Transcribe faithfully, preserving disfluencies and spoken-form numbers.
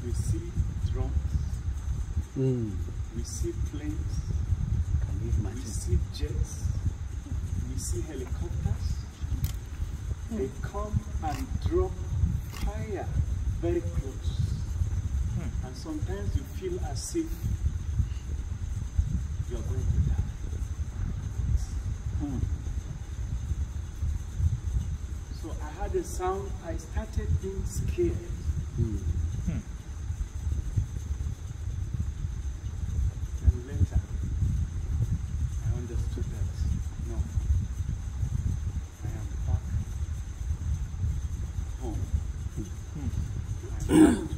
we see drones, Mm. we see planes, Can you we imagine? see jets, we see helicopters. They come and drop fire very close. And sometimes you feel as if you're going to die. Mm. So I had a sound, I started being scared. Mm. Then later, I understood that, no, I am back home. I am back